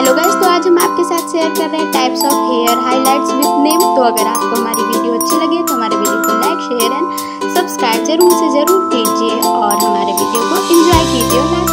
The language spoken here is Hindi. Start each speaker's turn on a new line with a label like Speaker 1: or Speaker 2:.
Speaker 1: हेलो गाइस, तो आज हम आपके साथ शेयर कर रहे हैं types of hair highlights with name. तो अगर आपको हमारी वीडियो अच्छी लगे तो हमारे वीडियो को लाइक, शेयर एंड सब्सक्राइब जरूर से जरूर कीजिए और हमारे वीडियो को एंजॉय कीजिए।